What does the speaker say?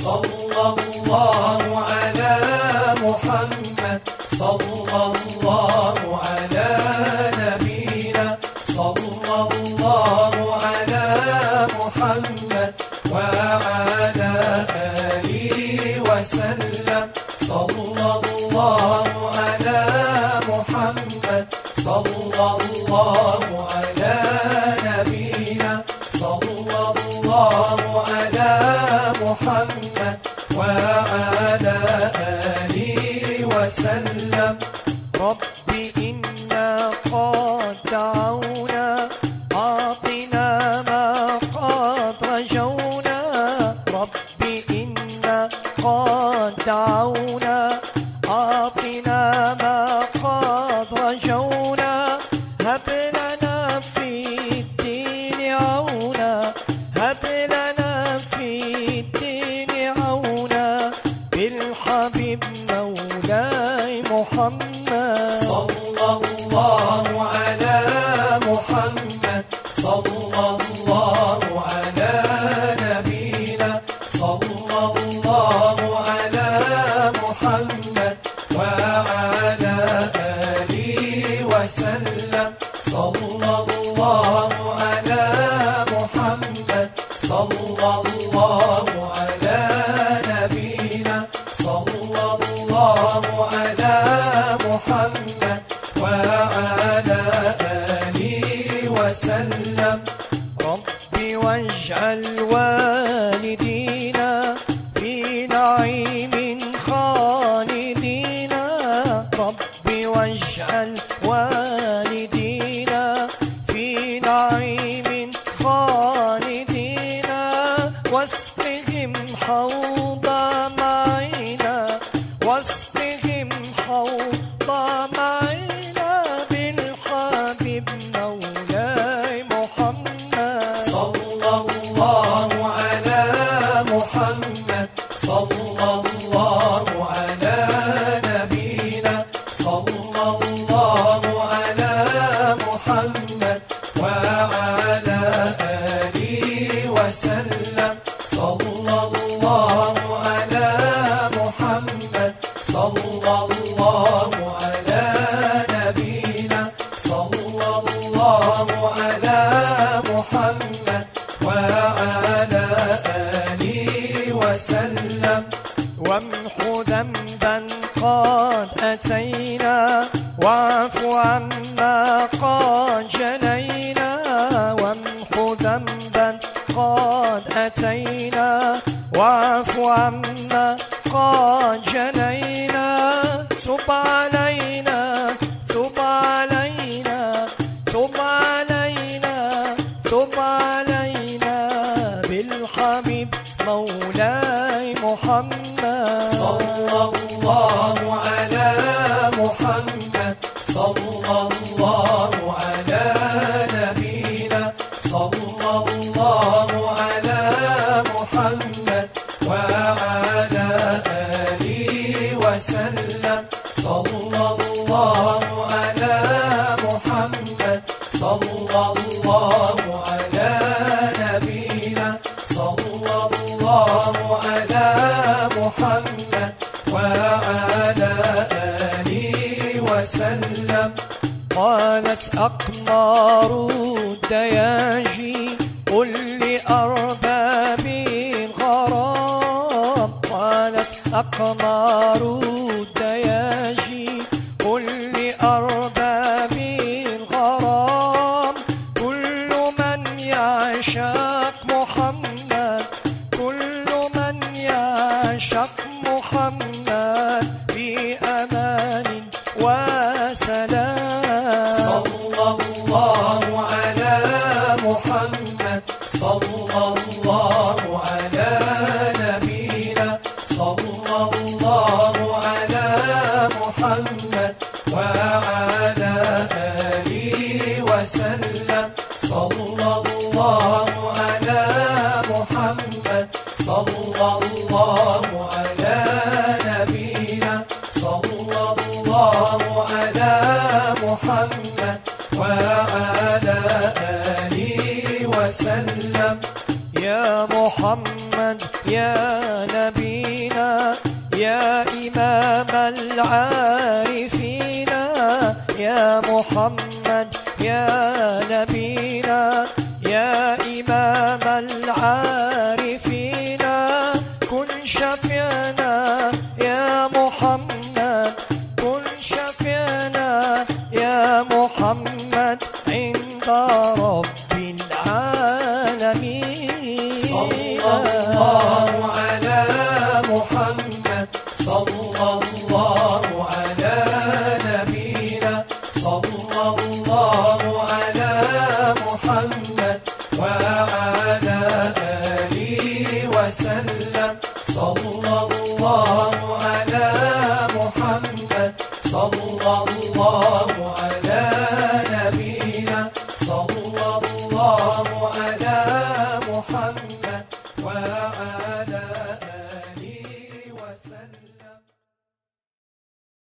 صلى الله على محمد صلى الله على نبينا صلى الله على محمد وعلى آله وسلم صلى الله على محمد صلى الله على نبينا صلى الله على محمد وعلى آله وسلم. رب إنا قد دعونا أعطنا ما قد رجونا. رب إنا قد دعونا أعطنا ما قد رجونا. هب لنا في الدين عونا هب لنا في الدين عونا بالحبيب مولاي محمد صلى الله على محمد صلى الله على نبينا صلى الله على محمد وعلى آله وسلم صلى الله على محمد صلى الله على نبينا صلى الله على محمد وعلى آله وسلم. رب واجعل والدينا في نعيم خالدينا. رب واجعل والدينا في نعيم خالدينا واسقهم حوض معينا واسقهم حوض معينا بالحبيب مولاي محمد صلى الله على محمد صلى الله على نبينا صلى الله على محمد وعلى آله وسلم صلى الله على محمد صلى الله على نبينا صلى الله على محمد وعلى آله وسلم. وامحو ذنبا قد أتينا واعف عما قد جنينا. وامحو ذنبا قد أتينا واعف عما قد جنينا. تب علينا تب علينا تب علينا تب علينا بالحبيب مولاي محمد صلى الله على محمد صلى الله على نبينا صلى الله على محمد وعلى آله وسلم صلى الله على محمد صلى الله على نبينا صلى الله على محمد وعلى آله وسلم. قالت أقمار الدياجي قل لأرباب الغرام. قالت أقمار الدياجي قل لأرباب الغرام. كل من يعشق محمد كل من يعشق محمد في أمان وسلام. صلى الله على محمد صلى الله على نبينا صلى الله على محمد وعلى آله وسلم صلى الله على محمد صلى الله على نبينا صلى الله على محمد وعلى آله وسلم. يا محمد يا نبينا يا إمام العارفين يا محمد يا نبينا يا إمام العارفين كن شفيعنا يا محمد كن شفيعنا يا محمد عند رب العالمين. صلى الله على محمد صلى الله على نبينا صلى الله على محمد وعلى آله وسلم. صلى الله على محمد صلى الله على نبينا صلى الله على محمد وعلى آله وسلم.